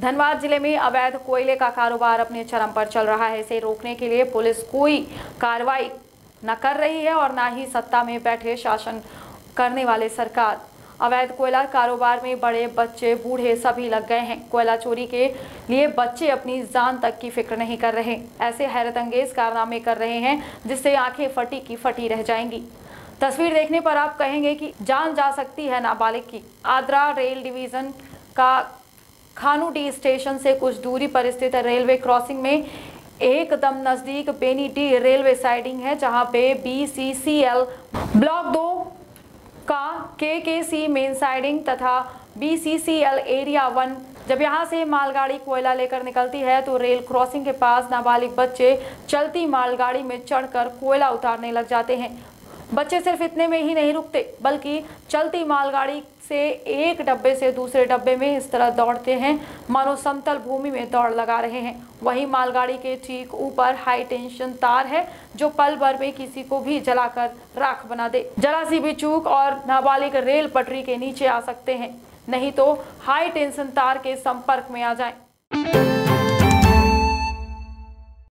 धनबाद जिले में अवैध कोयले का कारोबार अपने चरम पर चल रहा है। इसे रोकने के लिए पुलिस कोई कार्रवाई न कर रही है और न ही सत्ता में बैठे शासन करने वाले सरकार। अवैध कोयला कारोबार में बड़े बच्चे बूढ़े सभी लग गए हैं। कोयला चोरी के लिए बच्चे अपनी जान तक की फिक्र नहीं कर रहे, ऐसे हैरतअंगेज कारनामे कर रहे हैं जिससे आंखें फटी की फटी रह जाएंगी। तस्वीर देखने पर आप कहेंगे कि जान जा सकती है नाबालिग की। आद्रा रेल डिवीजन का खानूडी स्टेशन से कुछ दूरी पर स्थित रेलवे क्रॉसिंग में एकदम नजदीक बेनीडी रेलवे साइडिंग है, जहां पे BCCL ब्लॉक 2 का KKC मेन साइडिंग तथा BCCL एरिया 1। जब यहां से मालगाड़ी कोयला लेकर निकलती है तो रेल क्रॉसिंग के पास नाबालिग बच्चे चलती मालगाड़ी में चढ़कर कोयला उतारने लग जाते हैं। बच्चे सिर्फ इतने में ही नहीं रुकते, बल्कि चलती मालगाड़ी से एक डब्बे से दूसरे डब्बे में इस तरह दौड़ते हैं मानो समतल भूमि में दौड़ लगा रहे हैं। वहीं मालगाड़ी के ठीक ऊपर हाई टेंशन तार है जो पल भर में किसी को भी जलाकर राख बना दे। जरा सी भी चूक और नाबालिग रेल पटरी के नीचे आ सकते हैं, नहीं तो हाई टेंशन तार के संपर्क में आ जाएं।